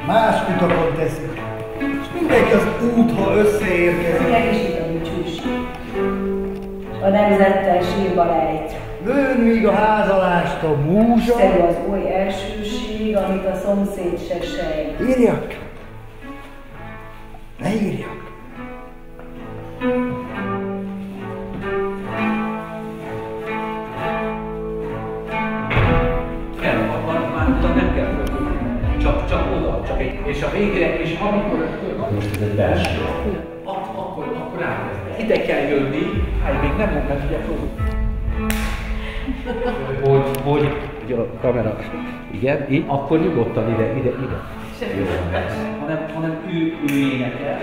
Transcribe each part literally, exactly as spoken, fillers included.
más utakon teszik. És mindenki az útha összeérkezik. Megisít a búcsús. A nemzettel sírba lejt. Lőn míg a házalást a múzsa. Szegő az oly elsőség, amit a szomszéd se sejt. Írjak! Ne írjak! Nem, már nem kell fordulni. Csak, csak oda, csak egy, és a végére, és amikor... Most ez egy belső. Ak akkor, akkor rákezdve. Ide kell jönni, hát még nem mondtam, hogy hogy, hogy, hogy a kamera, igen, így, akkor nyugodtan ide, ide, ide. Jó, hanem, hanem ő, ő énekel.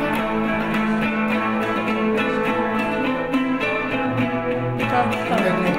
Mindenki